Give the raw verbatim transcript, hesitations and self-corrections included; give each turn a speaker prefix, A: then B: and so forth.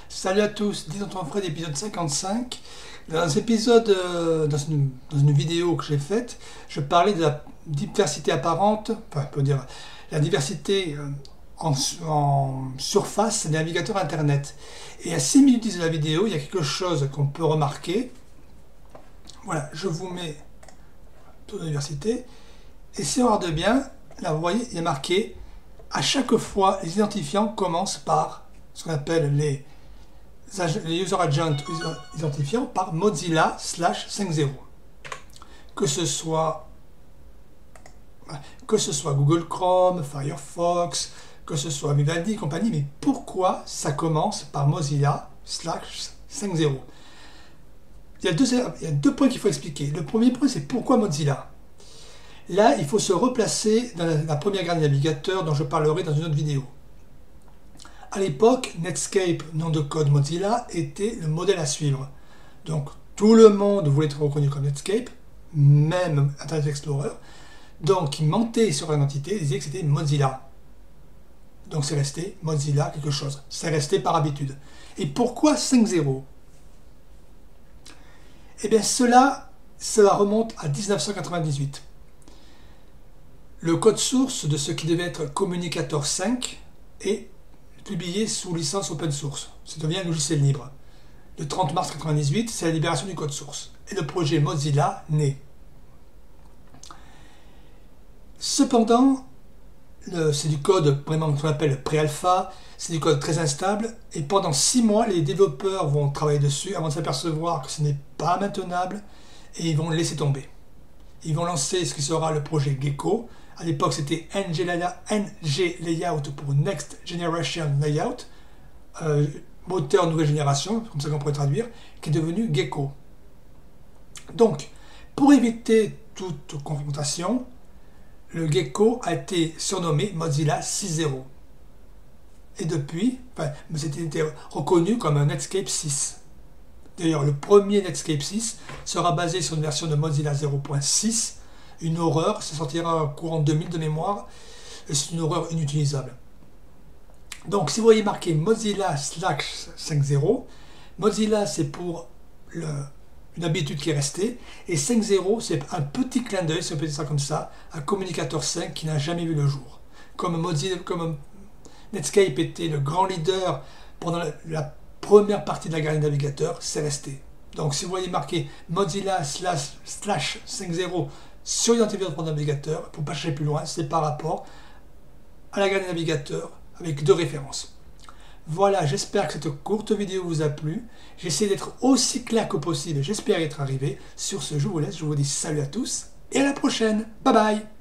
A: Salut à tous, dis dans ton Fred, épisode cinquante-cinq. Dans cet épisode, euh, dans, une, dans une vidéo que j'ai faite, je parlais de la diversité apparente, enfin, on peut dire la diversité euh, en, en surface des navigateurs internet. Et à six minutes de la vidéo, il y a quelque chose qu'on peut remarquer. Voilà, je vous mets taux de diversité. Et si on regarde bien, là vous voyez, il y a marqué à chaque fois, les identifiants commencent par ce qu'on appelle les, les user agent identifiants par Mozilla slash cinquante. Que ce soit que ce soit Google Chrome, Firefox, que ce soit Vivaldi et compagnie, mais pourquoi ça commence par Mozilla slash cinquante? Il y a deux, il y a deux points qu'il faut expliquer. Le premier point, c'est pourquoi Mozilla. Là, il faut se replacer dans la, la première gamme des navigateurs dont je parlerai dans une autre vidéo. À l'époque, Netscape, nom de code Mozilla, était le modèle à suivre. Donc, tout le monde voulait être reconnu comme Netscape, même Internet Explorer. Donc, il mentait sur l'identité, il disait que c'était Mozilla. Donc, c'est resté Mozilla quelque chose. C'est resté par habitude. Et pourquoi cinquante? Eh bien, cela, cela remonte à mille neuf cent quatre-vingt-dix-huit. Le code source de ce qui devait être Communicator cinq est publié sous licence open source. Ça devient un logiciel libre. Le trente mars mille neuf cent quatre-vingt-dix-huit, c'est la libération du code source. Et le projet Mozilla naît. Cependant, c'est du code vraiment qu'on appelle pré-alpha, c'est du code très instable, et pendant six mois, les développeurs vont travailler dessus avant de s'apercevoir que ce n'est pas maintenable, et ils vont le laisser tomber. Ils vont lancer ce qui sera le projet Gecko. À l'époque, c'était N G Layout pour Next Generation Layout, euh, moteur nouvelle génération, comme ça qu'on pourrait traduire, qui est devenu Gecko. Donc, pour éviter toute confrontation, le Gecko a été surnommé Mozilla six point zéro. Et depuis, enfin, c'était reconnu comme un Netscape six. D'ailleurs, le premier Netscape six sera basé sur une version de Mozilla zéro point six. Une horreur, ça sortira courant deux mille de mémoire, et c'est une horreur inutilisable. Donc, si vous voyez marqué Mozilla slash cinquante, Mozilla c'est pour le, une habitude qui est restée, et cinquante c'est un petit clin d'œil, si on peut dire ça comme ça, à Communicator cinq qui n'a jamais vu le jour. Comme Mozilla, comme Netscape était le grand leader pendant la, la première partie de la gamme des navigateurs, c'est resté. Donc, si vous voyez marqué Mozilla slash, slash cinquante sur l'identifiant de navigateur, pour ne pas chercher plus loin, c'est par rapport à la gamme des navigateurs avec deux références. Voilà, j'espère que cette courte vidéo vous a plu. J'essaie d'être aussi clair que possible, j'espère y être arrivé. Sur ce, je vous laisse, je vous dis salut à tous et à la prochaine. Bye bye.